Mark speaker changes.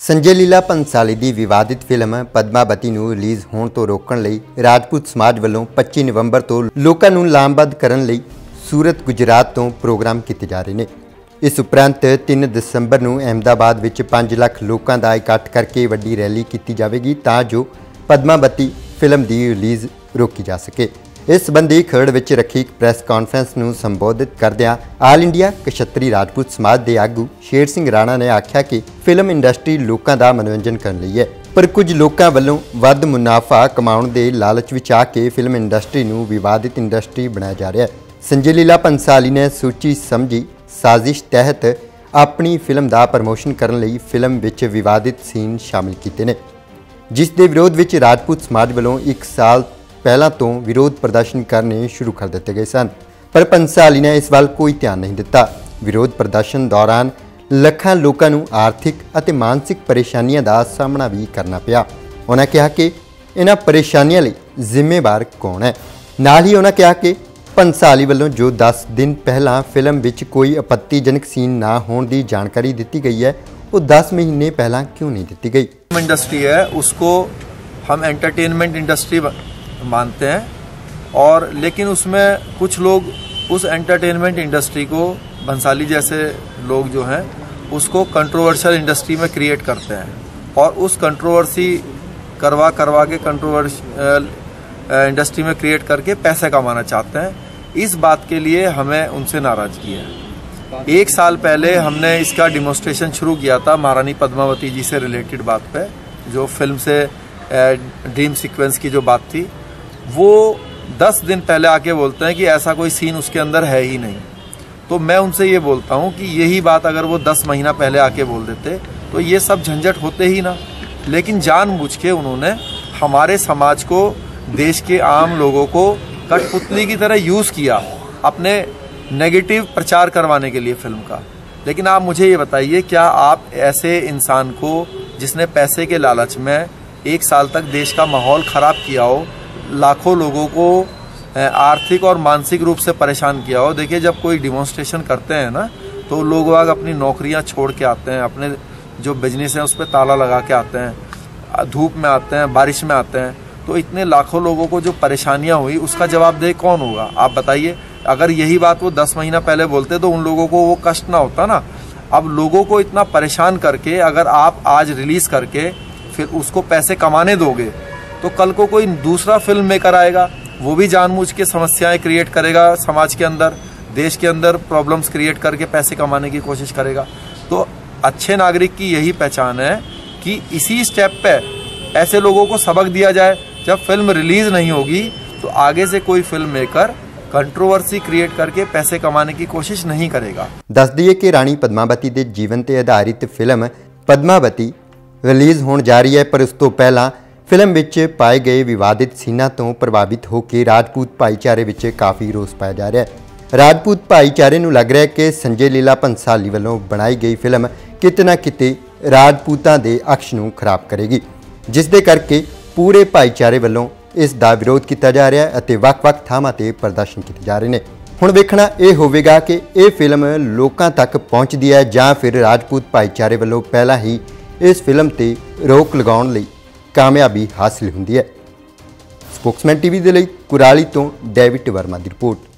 Speaker 1: संजय लीला भंसाली की विवादित फिल्म पद्मावती नूं रिलीज़ होने तो रोकण लई राजपूत समाज वालों 25 नवंबर तो लोकां नूं लामबंद करन लई सूरत गुजरात तो प्रोग्राम किए जा रहे हैं। इस उपरंत 3 दसंबर नूं अहमदाबाद विच 5 लाख लोकां दा इकट्ठ करके वड्डी रैली की जाएगी तां जो पद्मावती फिल्म की रिलीज़ रोकी जा सके। इस संबंधी खरड़ विच रखी एक प्रैस कॉन्फ्रेंस नूं संबोधित करदिआं आल इंडिया कछत्री राजपूत समाज के आगू शेर सिंह राणा ने आख्या कि फिल्म इंडस्ट्री लोगों का मनोरंजन करने लई है, पर कुछ लोगों वालों वध मुनाफा कमाउण के लालच विच आके फिल्म इंडस्ट्री नूं विवादित इंडस्ट्री बनाया जा रहा है। संजय लीला भंसाली ने सोची समझी साजिश तहत अपनी फिल्म का प्रमोशन करने लई फिल्म विच विवादित सीन शामिल किए हैं, जिस दे विरोध विच राजपूत समाज वालों 1 साल पहला तो विरोध प्रदर्शन करने शुरू कर दिए गए सन, पर भंसाली ने इस वाल कोई ध्यान नहीं दिता। विरोध प्रदर्शन दौरान ਲੱਖਾਂ लोगों को आर्थिक और मानसिक परेशानियों का सामना भी करना पिया। उन्होंने कहा कि इन्हां परेशानियों लिए जिम्मेवार कौन है। नाल ही उन्होंने कहा कि भंसाली वालों जो 10 दिन पहला फिल्म विच कोई आपत्तिजनक सीन ना होने की जानकारी दी गई है, वो 10 महीने पहला क्यों नहीं दी गई।
Speaker 2: इंडस्ट्री है उसको हम एंटरटेनमेंट इंडस्ट्री मानते हैं, और लेकिन उसमें कुछ लोग उस एंटरटेनमेंट इंडस्ट्री को भंसाली जैसे लोग जो हैं उसको कंट्रोवर्शियल इंडस्ट्री में क्रिएट करते हैं, और उस कंट्रोवर्सी करवा के कंट्रोवर्शियल इंडस्ट्री में क्रिएट करके पैसे कमाना चाहते हैं। इस बात के लिए हमें उनसे नाराजगी है। 1 साल पहले हमने इसका डिमोन्स्ट्रेशन शुरू किया था महारानी पद्मावती जी से रिलेटेड बात पे, जो फिल्म से ड्रीम सीक्वेंस की जो बात थी, वो 10 दिन पहले आके बोलते हैं कि ऐसा कोई सीन उसके अंदर है ही नहीं। तो मैं उनसे ये बोलता हूँ कि यही बात अगर वो 10 महीना पहले आके बोल देते तो ये सब झंझट होते ही ना। लेकिन जानबूझ के उन्होंने हमारे समाज को, देश के आम लोगों को कठपुतली की तरह यूज़ किया अपने नेगेटिव प्रचार करवाने के लिए फिल्म का। लेकिन आप मुझे ये बताइए, क्या आप ऐसे इंसान को जिसने पैसे के लालच में 1 साल तक देश का माहौल ख़राब किया हो, लाखों लोगों को आर्थिक और मानसिक रूप से परेशान किया हो। देखिए, जब कोई डिमॉन्स्ट्रेशन करते हैं ना, तो लोग वाग अपनी नौकरियां छोड़ के आते हैं, अपने जो बिजनेस है उस पर ताला लगा के आते हैं, धूप में आते हैं, बारिश में आते हैं। तो इतने लाखों लोगों को जो परेशानियां हुई उसका जवाबदेह कौन होगा, आप बताइए। अगर यही बात वो 10 महीना पहले बोलते तो उन लोगों को वो कष्ट ना होता ना। अब लोगों को इतना परेशान करके अगर आप आज रिलीज़ करके फिर उसको पैसे कमाने दोगे, तो कल को कोई दूसरा फिल्म मेकर आएगा, वो भी जानबूझ के समस्याएं क्रिएट करेगा समाज के अंदर, देश के अंदर प्रॉब्लम्स क्रिएट करके पैसे कमाने की कोशिश करेगा। तो अच्छे नागरिक की यही पहचान है कि इसी स्टेप पे ऐसे लोगों को सबक दिया जाए। जब फिल्म रिलीज नहीं होगी तो आगे से कोई फिल्म मेकर कंट्रोवर्सी क्रिएट करके पैसे कमाने की कोशिश नहीं करेगा।
Speaker 1: दस दिए कि रानी पद्मावती के जीवन पर आधारित फिल्म पद्मावती रिलीज़ होने जा रही है, पर उस तो पहला फिल्म विच पाए गए विवादित सीनां तो प्रभावित होकर राजपूत भाईचारे विच काफ़ी रोस पाया जा रहा है। राजपूत भाईचारे नूं लग रहा है कि संजय लीला भंसाली वालों बनाई गई फिल्म किते ना किते राजपूतां दे अक्ष नूं खराब करेगी, जिस दे करके पूरे भाईचारे वालों इस दा विरोध किया जा रहा है अते वख-वख थावां ते प्रदर्शन किए जा रहे हैं। हुण वेखना यह होवेगा कि यह फिल्म लोकां तक पहुँचती है जां फिर राजपूत भाईचारे वालों पहला ही इस फिल्म ते रोक लगाउण लई कामयाबी हासिल हुंदी है। स्पोक्समैन टीवी दे लई कुराली तो डेविड वर्मा की रिपोर्ट।